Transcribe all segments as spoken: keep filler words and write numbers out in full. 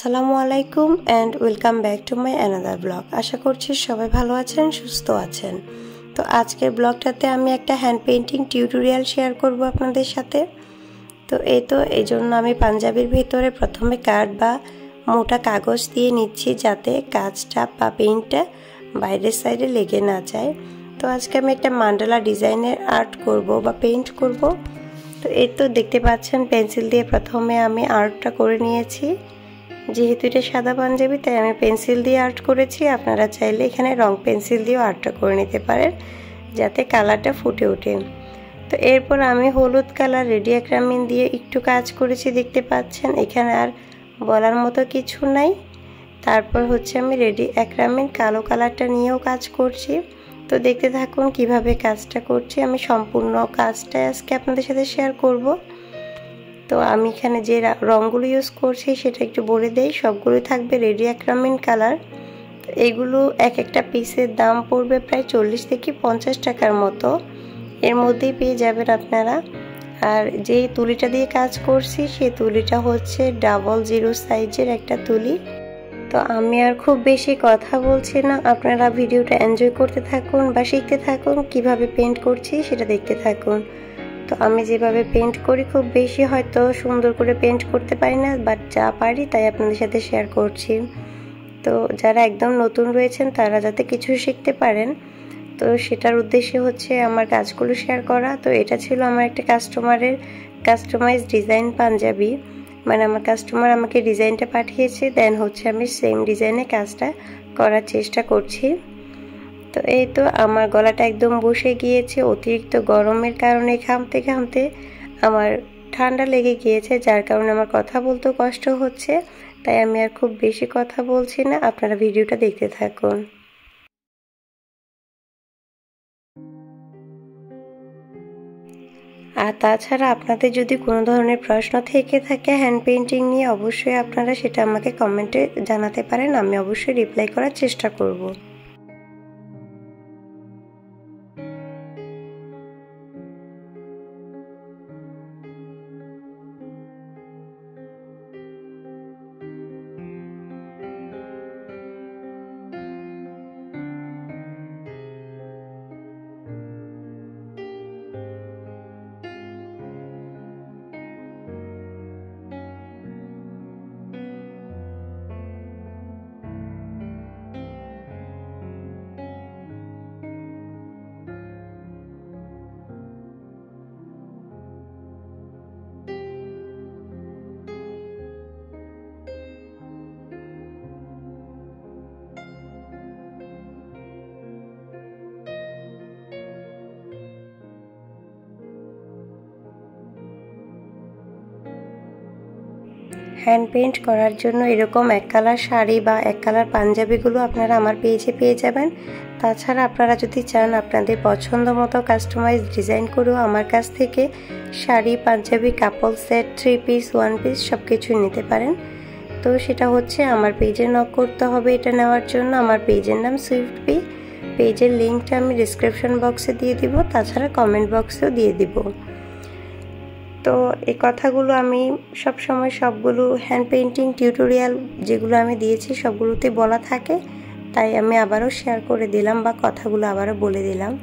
আসসালামু আলাইকুম and welcome back to my another blog. আশা করছি সবাই ভালো আছেন, সুস্থ আছেন। তো আজকের ব্লগটাতে আমি একটা হ্যান্ড পেইন্টিং টিউটোরিয়াল শেয়ার করব আপনাদের সাথে। তো এই তো এই জন্য আমি পাঞ্জাবির ভিতরে প্রথমে কার্ড বা মোটা কাগজ দিয়ে নিচ্ছি, যাতে কাজটা বা পেইন্টটা বাইরের সাইডে লেগে না যায়। তো আজকে আমি একটা মান্ডালা ডিজাইনের আর্ট করব বা পেইন্ট করব। তো এই তো দেখতে পাচ্ছেন পেন্সিল দিয়ে প্রথমে আমি আর্টটা করে নিয়েছি। যেহেতু এটা সাদা পাঞ্জাবি তাই আমি পেন্সিল দিয়ে আর্ট করেছি। আপনারা চাইলে এখানে রং পেন্সিল দিয়েও আর্টটা করে নিতে পারেন, যাতে কালারটা ফুটে ওঠে। তো এরপর আমি হলুদ কালার রেডি অ্যাক্রামিন দিয়ে একটু কাজ করেছি, দেখতে পাচ্ছেন। এখানে আর বলার মতো কিছু নাই। তারপর হচ্ছে আমি রেডি অ্যাক্রামিন কালো কালারটা নিয়েও কাজ করছি। তো দেখতে থাকুন কিভাবে কাজটা করছি। আমি সম্পূর্ণ কাজটা আজকে আপনাদের সাথে শেয়ার করব। তো আমি এখানে যে রঙগুলো ইউজ করছি সেটা একটু বলে দেই। সবগুলোই থাকবে রেডি অ্যাক্রামিন কালার। তো এগুলো এক একটা পিসের দাম পড়বে প্রায় চল্লিশ থেকে পঞ্চাশ টাকার মতো, এর মধ্যেই পেয়ে যাবেন আপনারা। আর যেই তুলিটা দিয়ে কাজ করছি সেই তুলিটা হচ্ছে ডাবল জিরো সাইজের একটা তুলি। তো আমি আর খুব বেশি কথা বলছি না, আপনারা ভিডিওটা এনজয় করতে থাকুন বা শিখতে থাকুন। কিভাবে পেইন্ট করছি সেটা দেখতে থাকুন। তো আমি যেভাবে পেইন্ট করি খুব বেশি হয়তো সুন্দর করে পেইন্ট করতে পারি না, বাট যা পারি তাই আপনাদের সাথে শেয়ার করছি। তো যারা একদম নতুন রয়েছেন তারা যাতে কিছু শিখতে পারেন, তো সেটার উদ্দেশ্যে হচ্ছে আমার কাজগুলো শেয়ার করা। তো এটা ছিল আমার একটা কাস্টমারের কাস্টমাইজ ডিজাইন পাঞ্জাবি, মানে আমার কাস্টমার আমাকে ডিজাইনটা পাঠিয়েছে, দেন হচ্ছে আমি সেম ডিজাইনে কাজটা করার চেষ্টা করছি। তো এই তো আমার গলাটা একদম বসে গিয়েছে অতিরিক্ত গরমের কারণে। ঘামতে ঘামতে আমার ঠান্ডা লেগে গিয়েছে, যার কারণে আমার কথা বলতেও কষ্ট হচ্ছে। তাই আমি আর খুব বেশি কথা বলছি না, আপনারা ভিডিওটা দেখতে থাকুন। আর তাছাড়া আপনাদের যদি কোনো ধরনের প্রশ্ন থেকে থাকে হ্যান্ড পেইন্টিং নিয়ে, অবশ্যই আপনারা সেটা আমাকে কমেন্টে জানাতে পারেন। আমি অবশ্যই রিপ্লাই করার চেষ্টা করব। হ্যান্ড পেইন্ট করার জন্য এরকম এক কালার শাড়ি বা এক কালার পাঞ্জাবিগুলো আপনারা আমার পেজে পেয়ে যাবেন। তাছাড়া আপনারা যদি চান আপনাদের পছন্দ মতো কাস্টমাইজ ডিজাইন করেও আমার কাছ থেকে sari, Punjabi, couple set, three piece, one piece সব কিছুই নিতে পারেন। তো সেটা হচ্ছে আমার পেজে নক করতে হবে এটা নেওয়ার জন্য। আমার পেজের নাম সুইফট পি। পেজের লিঙ্কটা আমি ডিসক্রিপশন বক্সে দিয়ে দিব, তাছাড়া কমেন্ট বক্সেও দিয়ে দিব। তো এই কথাগুলো আমি সব সময় সবগুলো হ্যান্ড পেইন্টিং টিউটোরিয়াল যেগুলো আমি দিয়েছি সবগুলোতে বলা থাকে, তাই আমি আবারও শেয়ার করে দিলাম বা কথাগুলো আবারও বলে দিলাম।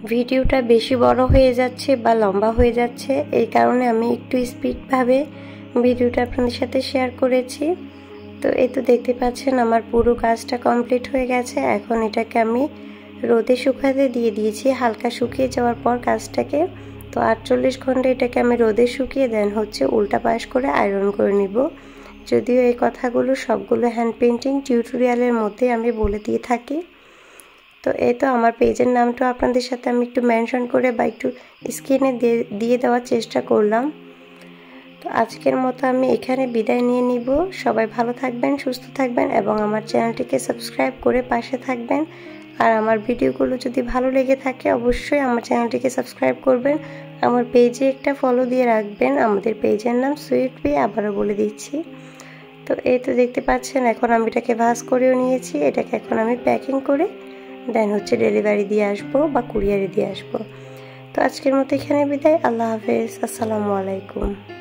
ভিডিওটা বেশি বড় হয়ে যাচ্ছে বা লম্বা হয়ে যাচ্ছে, এই কারণে আমি একটু স্পিডভাবে ভিডিওটা আপনাদের সাথে শেয়ার করেছি। তো এই তো দেখতে পাচ্ছেন আমার পুরো কাজটা কমপ্লিট হয়ে গেছে। এখন এটাকে আমি রোদে শুকাতে দিয়ে দিয়েছি। হালকা শুকিয়ে যাওয়ার পর কাজটাকে তো আটচল্লিশ ঘন্টা এটাকে আমি রোদে শুকিয়ে দেন হচ্ছে উল্টা পাশ করে আয়রন করে নিব। যদিও এই কথাগুলো সবগুলো হ্যান্ড পেইন্টিং টিউটোরিয়ালের মধ্যে আমি বলে দিয়ে থাকি। তো এই তো আমার পেজের নামটা আপনাদের সাথে আমি একটু মেনশন করে বা একটু স্ক্রিনে দিয়ে দেওয়ার চেষ্টা করলাম। তো আজকের মতো আমি এখানে বিদায় নিয়ে নিব। সবাই ভালো থাকবেন, সুস্থ থাকবেন এবং আমার চ্যানেলটিকে সাবস্ক্রাইব করে পাশে থাকবেন। আর আমার ভিডিওগুলো যদি ভালো লেগে থাকে অবশ্যই আমার চ্যানেলটিকে সাবস্ক্রাইব করবেন। আমার পেজে একটা ফলো দিয়ে রাখবেন। আমাদের পেজের নাম সুইট বি, আবারও বলে দিচ্ছি। তো এই তো দেখতে পাচ্ছেন এখন আমি এটাকে ভাঁজ করেও নিয়েছি। এটাকে এখন আমি প্যাকিং করে দেন হচ্ছে ডেলিভারি দিয়ে আসবো বা কুরিয়ারে দিয়ে আসবো। তো আজকের মতো এখানে বিদায়। আল্লাহ হাফেজ, আসসালামু আলাইকুম।